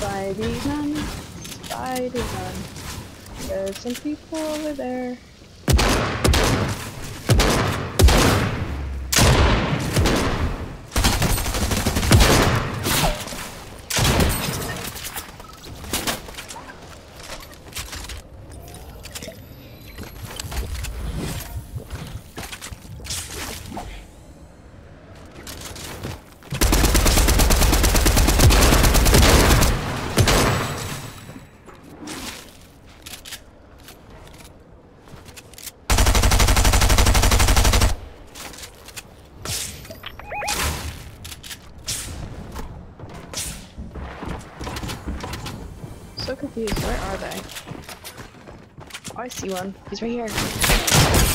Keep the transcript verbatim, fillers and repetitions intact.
Spidey-Man, Spidey-Man. There's some people over there. So confused, where are they? Oh, I see one. He's right here.